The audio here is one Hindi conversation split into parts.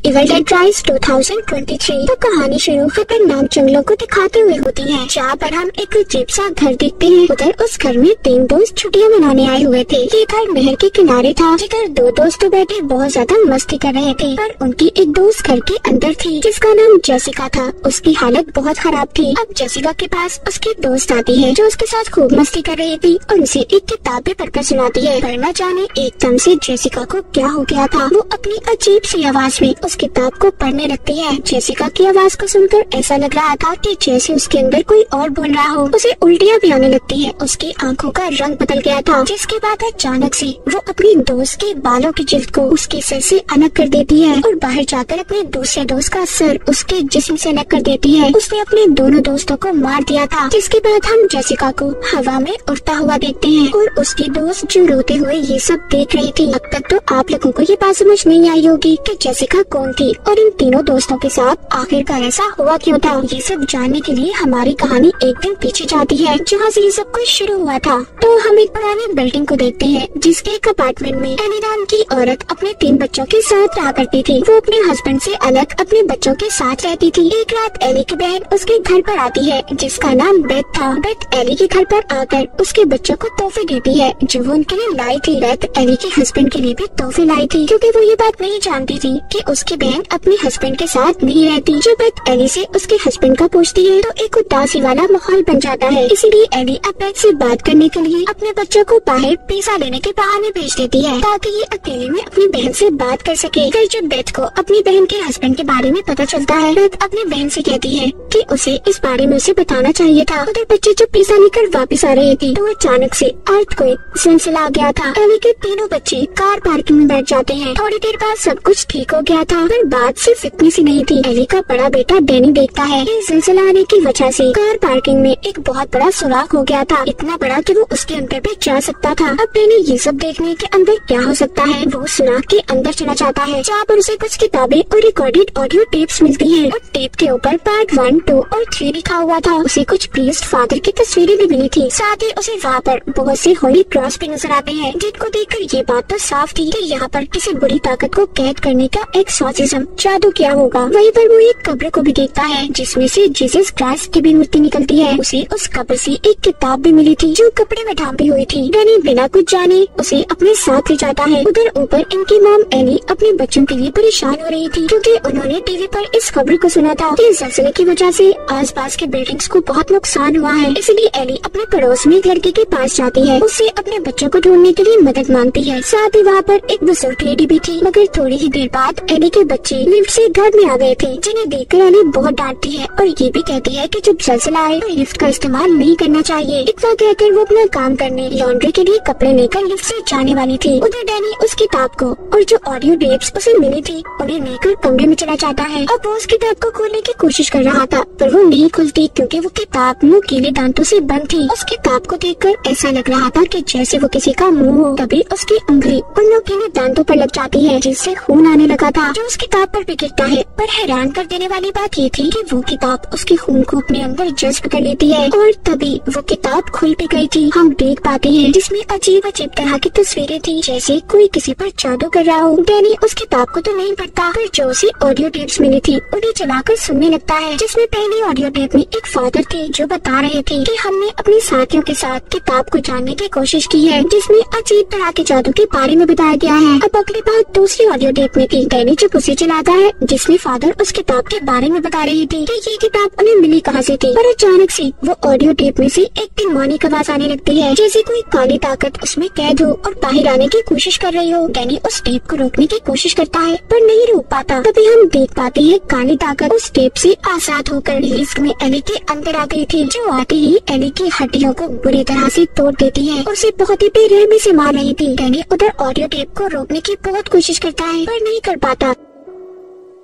Evil dead rise 2023। तो कहानी शुरू खतरनाक जंगलों को दिखाते हुए होती है, जहाँ पर हम एक अजीब सा घर देखते हैं। उधर उस घर में 3 दोस्त छुट्टियां मनाने आए हुए थे। ये घर नहर के किनारे था, जिधर 2 दोस्त तो बैठे बहुत ज्यादा मस्ती कर रहे थे, पर उनकी एक दोस्त घर के अंदर थी जिसका नाम जेसिका था। उसकी हालत बहुत खराब थी। अब जेसिका के पास उसकी दोस्त आती है जो उसके साथ खूब मस्ती कर रही थी और उसे एक किताब भी पढ़कर सुनाती है, पर न जाने एकदम से जेसिका को क्या हो गया था। वो अपनी अजीब सी आवाज में उस किताब को पढ़ने लगती है। जेसिका की आवाज को सुनकर ऐसा लग रहा था कि जैसे उसके अंदर कोई और बोल रहा हो। उसे उल्टियाँ भी आने लगती है। उसकी आंखों का रंग बदल गया था, जिसके बाद अचानक से वो अपनी दोस्त के बालों की जिल्द को उसके सर से अलग कर देती है और बाहर जाकर अपने दूसरे दोस्त का सर उसके जिस्म से अलग कर देती है। उसने अपने दोनों दोस्तों को मार दिया था। जिसके बाद हम जेसिका को हवा में उड़ता हुआ देखते हैं और उसकी दोस्त जो रोते हुए ये सब देख रही थी। अब तक तो आप लोगों को ये बात समझ नहीं आई होगी कि जेसिका कौन थी और इन तीनों दोस्तों के साथ आखिरकार ऐसा हुआ क्यों था। ये सब जानने के लिए हमारी कहानी एक दिन पीछे जाती है, जहाँ से ये सब कुछ शुरू हुआ था। तो हम एक पुरानी बिल्डिंग को देखते हैं, जिसके एक अपार्टमेंट में एली नाम की औरत अपने 3 बच्चों के साथ रहा करती थी। वो अपने हस्बैंड से अलग अपने बच्चों के साथ रहती थी। एक रात एली की बहन उसके घर पर आती है, जिसका नाम बेथ था। बेथ एली के घर पर आकर उसके बच्चों को तोहफे देती है जो वो उनके लिए लाई थी। बेथ एली के हस्बैंड के लिए भी तोहफे लाई थी, क्योंकि वो ये बात नहीं जानती थी कि उसकी बहन अपने हस्बैंड के साथ नहीं रहती। जो बेथ एली से उसके हस्बैंड का पूछती है तो एक उदासी वाला माहौल बन जाता है। इसीलिए एली अब बेथ से बात करने के लिए अपने बच्चों को बाहर पिज्जा लेने के बहाने भेज देती है, ताकि ये अकेले में अपनी बहन से बात कर सके। फिर जब बेथ को अपनी बहन के हस्बैंड के बारे में पता चलता है, बेथ अपनी बहन से कहती है कि उसे इस बारे में उसे बताना चाहिए था। उधर बच्चे जब पिज्जा लेकर वापस आ रहे थे तो अचानक से अर्थक्वेक सिलसिला आ गया था। एली के तीनों बच्चे कार पार्किंग में बैठ जाते हैं। थोड़ी देर बाद सब कुछ ठीक हो गया था, पर बात सिर्फ इतनी सी नहीं थी। एली का बड़ा बेटा डैनी देखता है कि सिलसिला आने की वजह से कार पार्किंग में एक बहुत बड़ा सुराख हो गया था, इतना बड़ा कि वो उसके अंदर भी जा सकता था। अब डैनी ये सब देखने के अंदर क्या हो सकता है, वो सुराख के अंदर चला जाता है, जहाँ पर उसे कुछ किताबें और रिकॉर्डेड ऑडियो टेप्स मिलती हैं और टेप के ऊपर पार्ट 1, 2 और 3 लिखा हुआ था। उसे कुछ प्रीस्ट फादर की तस्वीरें भी मिली थी। साथ ही उसे वहाँ पर बहुत से होली क्रॉस भी नजर आते हैं, जिनको देखकर ये बात तो साफ थी कि यहाँ पर किसी बुरी ताकत को कैद करने का एक्सॉर्सिज्म जादू किया होगा। वहीं पर वो एक कब्र को भी देखता है, जिसमें से जीसस क्राइस्ट की भी मूर्ति निकलती है। उसे उस कब्र से एक किताब भी मिली थी जो कपड़े में ढांपी हुई थी। डैनी बिना कुछ जाने उसे अपने साथ ले जाता है। उधर ऊपर इनकी मॉम एली अपने बच्चों के लिए परेशान हो रही थी, क्योंकि उन्होंने टीवी पर इस खबर को सुना था कि ज़लज़ले की वजह से आसपास के बिल्डिंग्स को बहुत नुकसान हुआ है। इसलिए एली अपने पड़ोस में एक लड़के के पास जाती है, उससे अपने बच्चों को ढूंढने के लिए मदद मांगती है। साथ ही वहाँ पर एक बुजुर्ग लेडी भी थी, मगर थोड़ी ही देर बाद एली के बच्चे लिफ्ट से घर में आ गए थे, जिन्हें देखकर एली बहुत डांटती है और ये भी कहती है कि जब ज़लज़ला आए तो लिफ्ट का इस्तेमाल नहीं करना चाहिए। इतना कहकर वो अपना काम करने लॉन्ड्री के लिए कपड़े लेकर लिफ्ट से जाने वाली थी। उधर डैनी उस किताब को और जो ऑडियो टेप्स उसे मिली थी उन्हें लेकर कमरे में चला जाता है। अब वो उस किताब को खोलने की कोशिश कर रहा था, पर वो नहीं खुलती, क्योंकि वो किताब नुकीले दांतों से बंद थी। उस किताब को देखकर ऐसा लग रहा था कि जैसे वो किसी का मुंह हो। तभी उसकी उंगली उन नुकीले दांतों पर लग जाती है, जिससे खून आने लगा था, जो उस किताब पर भी गिरता है। पर हैरान कर देने वाली बात ये थी कि वो किताब उसके खून को अपने अंदर जज्ब कर लेती है और तभी वो किताब खुल भी गई थी। हम देख पाते हैं जिसमें अजीब अजीब तरह की तस्वीरें थी, जैसे कोई किसी पर जादू कर रहा हो। डैनी उस किताब को तो नहीं पढ़ता, पर जो उसे ऑडियो टेप्स मिली थी उन्हें चलाकर सुनने लगता है, जिसमें पहली ऑडियो टेप में एक फादर थे जो बता रहे थे कि हमने अपने साथियों के साथ किताब को जानने की कोशिश की है, जिसमें अजीब तरह के जादू के बारे में बताया गया है। अब अगली बात दूसरी ऑडियो टेप में थी। डैनी जब उसे चलाता है, जिसमें फादर उस किताब के बारे में बता रही थी कि ये किताब उन्हें मिली कहाँ से थी, पर अचानक से वो ऑडियो टेप में से एक डिमोनिक आवाज आने लगती है, जैसे कोई काली ताकत उसमें कैद हो और बाहर आने की कोशिश कर रही हो। डैनी उस टेप को रोकने की कोशिश करता है, पर नहीं रोक पाता। तभी हम देख पाते हैं काली ताकत उस टेप से आजाद होकर लिफ्ट में एली के अंदर आ गई थी, जो आते ही एली की हड्डियों को बुरी तरह से तोड़ देती है और उसे बहुत ही बेरहमी से मार रही थी। डैनी उधर ऑडियो टेप को रोकने की बहुत कोशिश करता है, पर नहीं कर पाता।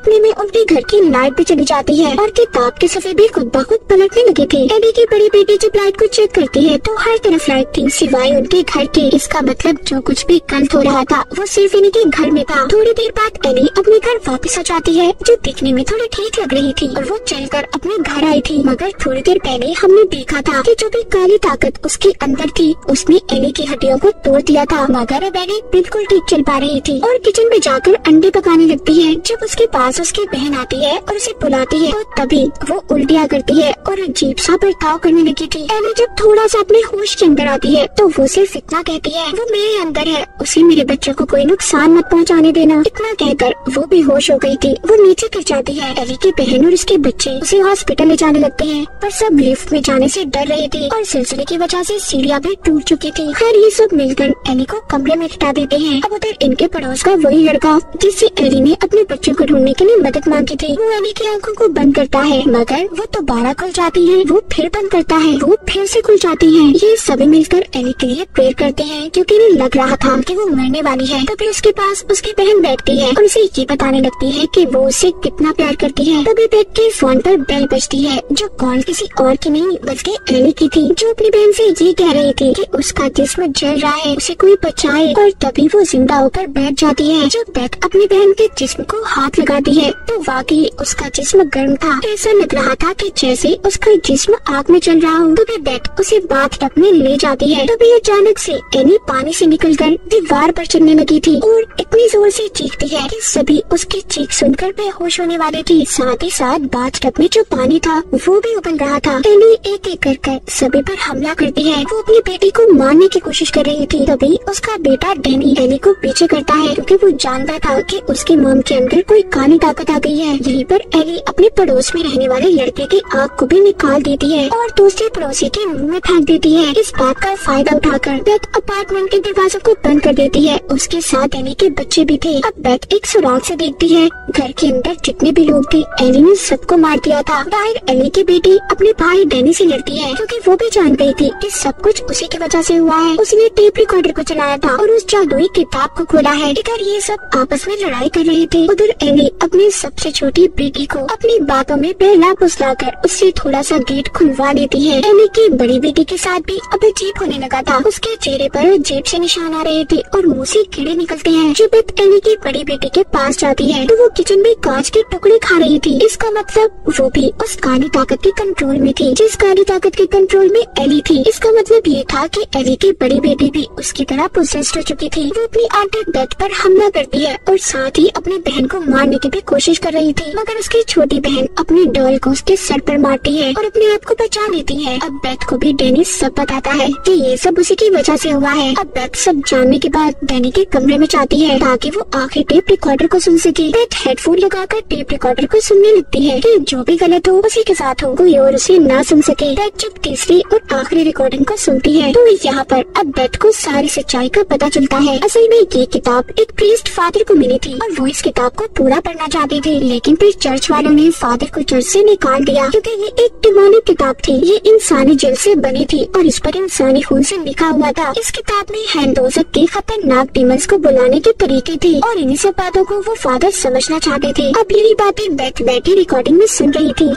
इतने में उनके घर की लाइट भी चली जाती है और किताब के सफ़े भी खुद ब खुद पलटने लगे थे। एली की बड़ी बेटी जब लाइट को चेक करती है तो हर तरफ लाइट थी सिवाय उनके घर के। इसका मतलब जो कुछ भी गलत हो रहा था वो सिर्फ इन्हीं के घर में था। थोड़ी देर बाद एली अपने घर वापस आ जाती है जो दिखने में थोड़ी ठीक लग रही थी और वो चलकर अपने घर आई थी। मगर थोड़ी देर पहले हमने देखा था कि जो भी काली ताकत उसके अंदर थी उसने एली की हड्डियों को तोड़ दिया था। मगर अब एली बिल्कुल ठीक चल पा रही थी और किचन में जाकर अंडे पकाने लगती है। जब उसके पास उसकी बहन आती है और उसे बुलाती है तो तभी वो उल्टियाँ करती है और अजीब सा बर्ताव करने लगी थी। एली जब थोड़ा सा अपने होश के अंदर आती है तो वो सिर्फ इतना कहती है, वो मेरे अंदर है, उसे मेरे बच्चों को कोई नुकसान मत पहुंचाने देना। इतना कहकर वो बेहोश हो गई थी। वो नीचे गिर जाती है। एली की बहन और उसके बच्चे उसे हॉस्पिटल ले जाने लगते हैं पर सब लिफ्ट में जाने से डर रहे थे और सिलसिले की वजह से सीढ़ियाँ भी टूट चुकी थी। खैर ये सब मिलकर एली को कमरे में हटा देते हैं। अब उधर इनके पड़ोस का वही लड़का जिससे एली ने अपने बच्चों को ढूंढने के लिए मदद मांगी थी, वो एली की आंखों को बंद करता है मगर वो दोबारा खुल जाती है। वो फिर बंद करता है, वो फिर से खुल जाती है। ये सभी मिलकर एली के लिए प्रेयर करते हैं क्योंकि इन्हें लग रहा था कि वो मरने वाली है। तभी उसके पास उसकी बहन बैठती है और उसे ये बताने लगती है कि वो उसे कितना प्यार करती है। तभी बेट के फोन पर बेल बजती है जो कॉल किसी और की नहीं बल्कि एली की थी, जो अपनी बहन से ये कह रही थी कि उसका जिस्म जल रहा है, उसे कोई बचाए। और तभी वो जिंदा होकर बैठ जाती है। जब बेट अपनी बहन के जिस्म को हाथ लगाती है तो वाकई उसका जिस्म गर्म था। ऐसा लग रहा था कि जैसे उसका जिस्म आग में चल रहा हो। तभी बेट उसे बाथटब में ले जाती है। तभी अचानक से एली पानी से निकलकर दीवार पर चढ़ने लगी थी और इतनी जोर से चीखती है कि सभी उसकी चीख सुनकर बेहोश होने वाले थे। साथ ही साथ बाथटब में जो पानी था वो भी उबल रहा था। एली एक एक कर सभी पर हमला करती है। वो अपनी बेटी को मारने की कोशिश कर रही थी। तभी उसका बेटा डैनी एली को पीछे करता है क्योंकि वो जानता था कि उसकी मॉम के अंदर कोई काली ताकत आ गई है। यहीं पर एली अपने पड़ोस में रहने वाले लड़के की आँख को भी निकाल देती है और दूसरे पड़ोसी के मुंह में फेंक देती है। इस बात का फायदा उठाकर बेथ अपार्टमेंट के दरवाजों को बंद कर देती है। उसके साथ एली के बच्चे भी थे। अब बेथ एक सुराग से देखती है घर के अंदर जितने भी लोग थे एली ने सबको मार दिया था। बाहर एली की बेटी अपने भाई डैनी से लड़ती है क्योंकि वो भी जान गई थी कि सब कुछ उसी की वजह से हुआ है। उसने टेप रिकॉर्डर को चलाया था और उस जादुई किताब को खोला है। इधर ये सब आपस में लड़ाई कर रहे थे। उधर एली अपनी सबसे छोटी बेटी को अपनी बातों में बहला फुसलाकर उससे थोड़ा सा गेट खुलवा देती है। एली की बड़ी बेटी के साथ भी अब अजीब होने लगा था। उसके चेहरे पर अजीब से निशान आ रहे थे और मुंह से कीड़े निकलते हैं। जब एली की बड़ी बेटी के पास जाती है तो वो किचन में कांच के टुकड़े खा रही थी। इसका मतलब वो भी उस काली ताकत के कंट्रोल में थी जिस काली ताकत के कंट्रोल में एली थी। इसका मतलब ये था कि एली की बड़ी बेटी भी उसकी तरह पोसेस्ड हो चुकी थी। वो अपनी आंटी बेथ पर हमला करती है और साथ ही अपनी बहन को मारने की भी कोशिश कर रही थी मगर उसकी छोटी बहन अपनी डॉल को उसके सर पर मारती है और अपने आप को बचा लेती है। अब बेथ को भी डैनी सब बताता है कि ये सब उसी की वजह से हुआ है। अब बेथ सब जानने के बाद डैनी के कमरे में जाती है ताकि वो आखिरी टेप रिकॉर्डर को सुन सके। बेथ हेडफोन लगाकर टेप रिकॉर्डर को सुनने लगती है कि जो भी गलत हो उसी के साथ हो, कोई और उसे ना सुन सके। बेथ जब तीसरी और आखिरी रिकॉर्डिंग को सुनती है तो यहाँ पर अब बेथ को सारी सच्चाई का पता चलता है। असल में ये किताब एक प्रीस्ट फादर को मिली थी और वो इस किताब को पूरा पढ़ना चाहते थे लेकिन फिर चर्च वालों ने फादर को चर्च से निकाल दिया क्योंकि ये एक डिमोनिक किताब थी। ये इंसानी जल से बनी थी और इस पर इंसानी खून से लिखा हुआ था। इस किताब में हैंडोजक के खतरनाक डीमंस को बुलाने के तरीके थे और इन्हीं सब बातों को वो फादर समझना चाहते थे। अब यही बातें बेथ बैठी रिकॉर्डिंग में सुन रही थी।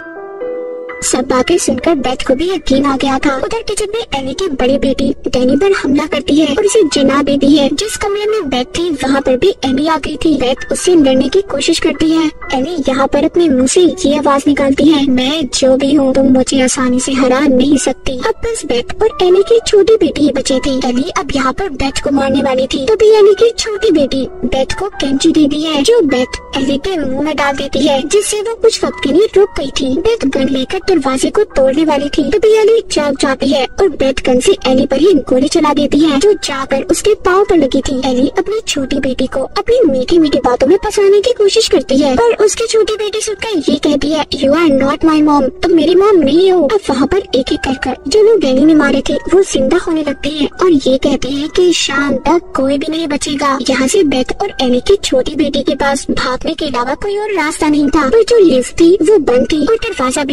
सब बातें सुनकर बेथ को भी यकीन आ गया था। उधर किचन में एली की बड़ी बेटी डैनी पर हमला करती है और उसे जना देती है। जिस कमरे में बेथ थी वहाँ पर भी एली आ गई थी। बेथ उससे लड़ने की कोशिश करती है। एली यहाँ पर अपने मुंह से ये आवाज निकालती है, मैं जो भी हूँ तुम मुझे आसानी से हरा नहीं सकती। अब बस बेथ और एली की छोटी बेटी ही बची थी। एली अब यहाँ पर बेथ को मारने वाली थी तभी एली की छोटी बेटी बेथ को कैंची दे दी है जो बेथ एली के मुँह में डाल देती है जिससे वो कुछ वक्त के लिए रुक गई थी। बेथ गन लेकर दरवाजे को तोड़ने वाली थी तभी एली जाग जाती है और बेथ गन से एली पर ही गोली चला देती है जो जाकर उसके पाँव पर लगी थी। एली अपनी छोटी बेटी को अपनी मीठी मीठी बातों में फंसाने की कोशिश करती है पर उसकी छोटी बेटी सुनकर ये कहती है, you are not my mom, तुम मेरी मॉम नहीं हो। अब वहाँ पर एक एक कर जो लोग एली ने मारे थे वो जिंदा होने लगते हैं और ये कहते हैं कि शाम तक कोई भी नहीं बचेगा। यहाँ से बेथ और एली की छोटी बेटी के पास भागने के अलावा कोई और रास्ता नहीं था पर जो लिफ्ट थी वो बंद थी और दरवाजा भी बंद था।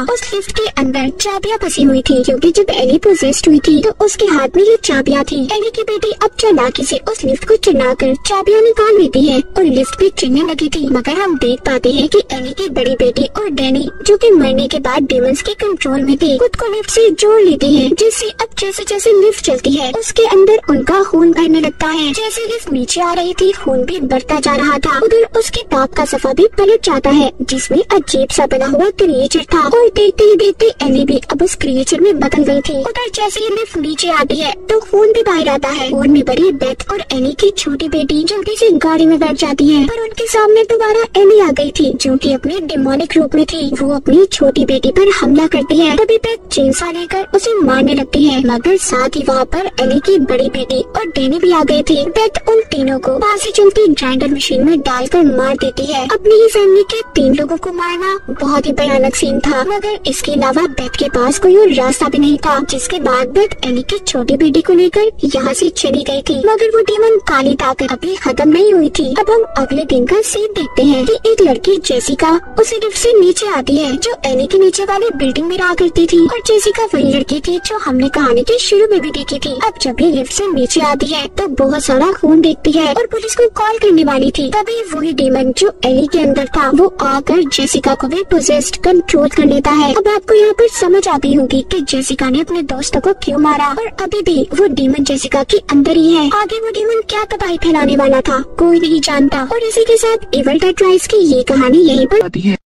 उस लिफ्ट के अंदर चाबियां फंसी हुई थी, क्योंकि जब एली पोजेस्ड हुई थी तो उसके हाथ में ये चाबियां थी। एली की बेटी अब चालाकी से उस लिफ्ट को चलाकर चाबियां निकाल लेती है और लिफ्ट भी चलने लगी थी, मगर हम देख पाते हैं कि एली की बड़ी बेटी और डैनी, जो कि मरने के बाद डेमंस के कंट्रोल में थे, खुद को लिफ्ट से जोड़ लेते हैं, जिससे अब जैसे जैसे लिफ्ट चलती है उसके अंदर उनका खून भरने लगता है। जैसे लिफ्ट नीचे आ रही थी खून भी बढ़ता जा रहा था। उधर उसके बाप का सफा भी पलट जाता है, जिसमें अजीब सा बना हुआ क्रिएचर था, और देखते ही देखते एली भी अब उस क्रिएचर में बदल गई थी। उधर जैसे ही लिफ्ट नीचे आती है तो खून भी बाहर आता है। खून में भरी बेथ और एली की छोटी बेटी जल्दी से गाड़ी में बैठ जाती है, पर उनके सामने दोबारा एली आ गई थी, जो कि अपने डेमोनिक रूप में थी। वो अपनी छोटी बेटी पर हमला करती है। तभी बेथ चेंसा लेकर उसे मारने लगती है, मगर साथ ही वहाँ पर एली की बड़ी बेटी और डैनी भी आ गए थे। बेथ उन तीनों को वहाँ से चलती ग्राइंडर मशीन में डालकर मार देती है। अपनी ही फैमिली के 3 लोगों को मारना बहुत ही भयानक सीन था, मगर इसके अलावा बेथ के पास कोई और रास्ता भी नहीं था। जिसके बाद बेथ एली की छोटी बेटी को लेकर यहाँ से चली गई थी, मगर वो डेमन काली ताकत अभी खत्म नहीं हुई थी। अब हम अगले दिन का सीन देखते हैं कि एक लड़की जेसिका उसी लिफ्ट से नीचे आती है, जो एली के नीचे वाली बिल्डिंग में रहा करती थी, और जेसिका वही लड़की थी जो हमने कहानी के शुरू में भी देखी थी। अब जब ये लिफ्ट से नीचे आती है तो बहुत सारा खून देखती है और पुलिस को कॉल करने वाली थी। तभी वही डेमन जो एली के अंदर था वो आकर जेसिका को भी पोजेस्ड कंट्रोल कर लेता है। अब आपको यहाँ पर समझ आ गई होगी कि जेसिका ने अपने दोस्तों को क्यों मारा, और अभी भी वो डेमन जेसिका के अंदर ही है। आगे वो डेमन क्या तबाही फैलाने वाला था कोई नहीं जानता। और इसी के साथ इविल डेड राइज की ये कहानी यहीं पर